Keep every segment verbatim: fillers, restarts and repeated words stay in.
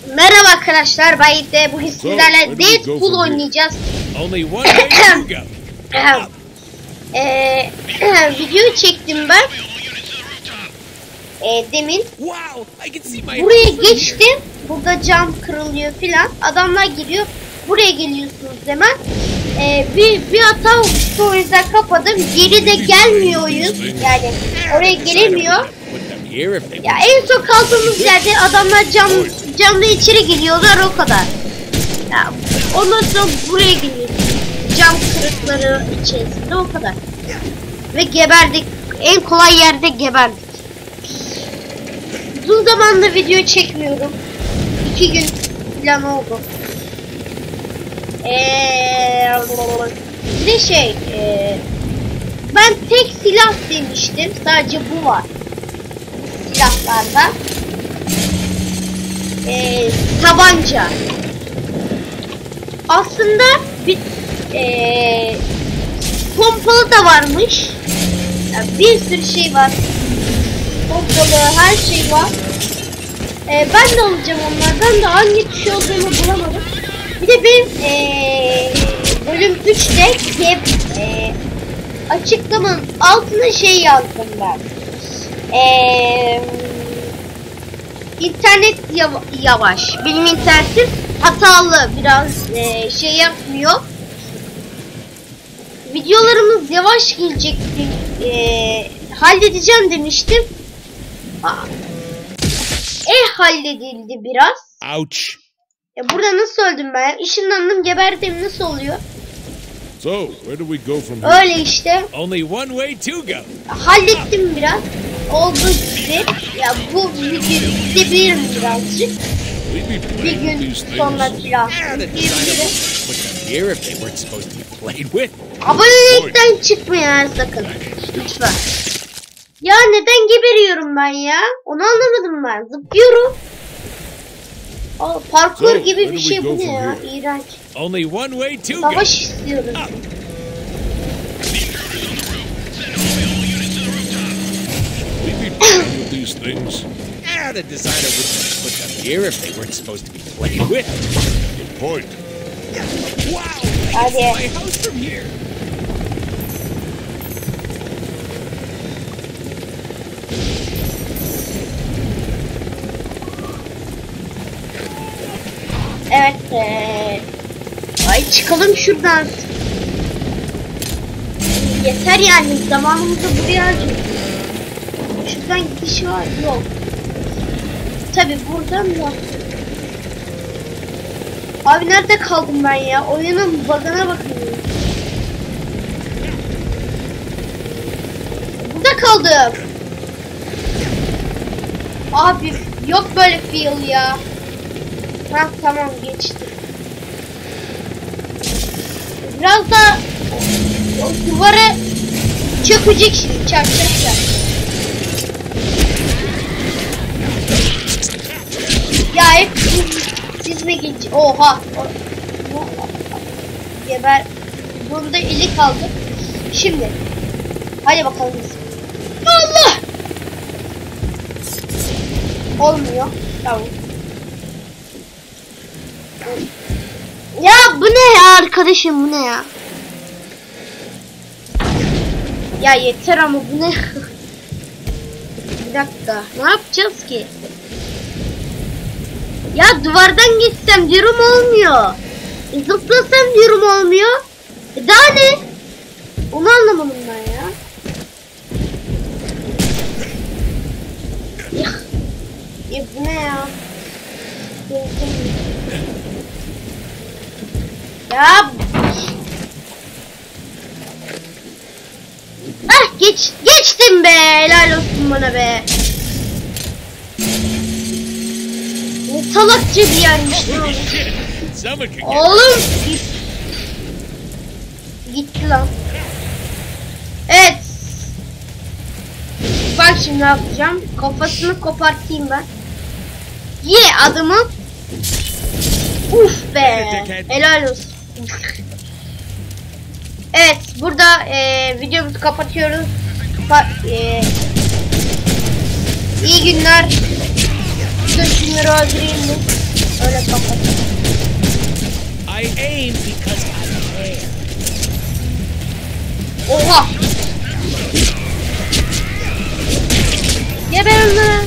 Merhaba arkadaşlar, ben de bugün sizlerle Deadpool oynayacağız. Eee videoyu çektim ben. Ee, demin. Buraya geçtim. Burada cam kırılıyor filan. Adamlar giriyor. Buraya geliyorsunuz hemen. Ee, bir bir hata olmuştu, o yüzden kapadım. Geri de gelmiyor oyun. Yani oraya gelemiyor. Ya en son kaldığımız yerde adamlar cam camla içeri giriyorlar, o kadar. Ya, ondan sonra buraya geliyoruz. Cam kırıkları içerisinde, o kadar. Ve geberdik. En kolay yerde geberdik. Uzun zamandır video çekmiyorum. İki gün falan oldu. Eee bir de şey ee, ben tek silah demiştim. Sadece bu var silahlarda. Ee, tabanca. Aslında bir ee, pompalı da varmış. Yani bir sürü şey var. Pompalı, her şey var. Ee, ben de alacağım onlardan da hangi tuş olduğunu bulamadım. Bir de benim ee, bölüm üçte hep ee, açıklamanın altına şey yazdım ben. Ee, internet yav yavaş. Benim internetim hatalı, biraz ee, şey yapmıyor. Videolarımız yavaş gelecek. Ee, halledeceğim demiştim. Aa. E halledildi biraz. Ouch. Ya burada nasıl öldüm ben? Işınlandım, geberdim, nasıl oluyor? So, where do we go from here? Öyle işte. Only one way to go. Hallettim biraz. Oldu gibi. Ya bu video gidebilirim birazcık. Bir gün sonra biraz. Abonelikten çıkmayın sakın. Lütfen. Ya neden geberiyorum ben ya? Onu anlamadım ben. Zıplıyorum. Aa, parkur gibi bir şey bu ne ya? İğrenç. Only one way to go. Savaş istiyorum. These things. Ah, the designer wouldn't put them here if they weren't supposed to be played with. Good point. Wow! I can see my house from here. Evet. Ee... Ay çıkalım şuradan. Yeter yani, zamanımızı buraya harcayalım. Şuradan gidiş var, yok. Tabi buradan yok. Abi nerede kaldım ben ya? Oyunun bug'ına bakıyorum. Burada kaldım. Abi yok böyle feel ya. Ha tamam, geçti. Biraz da o, o duvara çökecek şimdi, çarpacaklar. Ya hep siz, siz mi geç? Oha. Geber. Bunda eli kaldı. Şimdi. Hadi bakalım. Allah. Olmuyor. Tamam. Ya bu ne ya arkadaşım, bu ne ya? Ya yeter ama bu ne? Bir dakika. Ne yapacağız ki? Ya duvardan geçsem diyorum olmuyor. E, zıplasam diyorum olmuyor. E, daha ne? Onu anlamadım ben ya. Ya, ya bu ne ya? Ya. Ah geç geçtim be, helal olsun bana be. Ne salakça bir yermiş lan. Oğlum git. Gitti lan. Evet. Bak şimdi ne yapacağım? Kafasını kopartayım ben. Ye adamı. Uf be. Helal olsun. Evet, burada e, videomuzu kapatıyoruz. Pa e, iyi günler. Dur şunları öldüreyim mi? Öyle kapat. I aim because I care. Oha! Geber onu.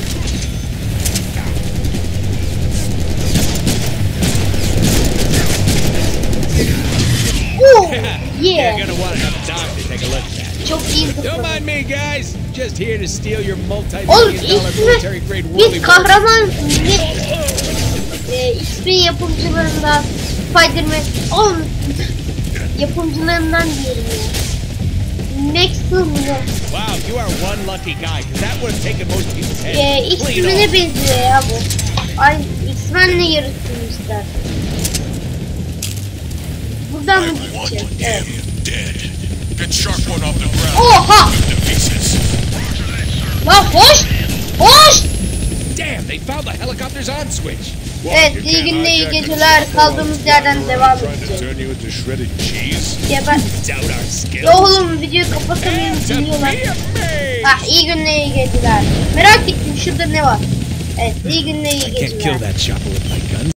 Oh, You're yeah. gonna want to have time to take a look at that. Çok iyi Don't zıpladı. mind me, guys. Just here to steal your Oğlum multi-million dollar military ismi grade biz whirly kahraman ne, e, ismi yapımcılarından Spider-Man oğlum yapımcılarından diyelim ya. Max'ın ne? Wow, you are one lucky guy, because that would have taken most people's heads. E, Clean X-Men'e off. benziyor ya bu. Ay X-Men'le yarıştırmışlar. Buradan mı gideceğiz? Evet. Dead. Get sharp one off the ground. Oha! To pieces. Lan hoş! Hoş! Damn, they found the helicopter's on switch. Evet, iyi günler, iyi geceler. Kaldığımız yerden devam Trying to edeceğiz. turn you into shredded cheese. Geber. Doubt our skills. Yo oğlum videoyu kapatamıyorum, And to dinliyorlar. be amazed. Ah, iyi günler, iyi geceler. Merak ettim şurada ne var. Evet, iyi günler, iyi I can't kill geceler. that chopper with my guns.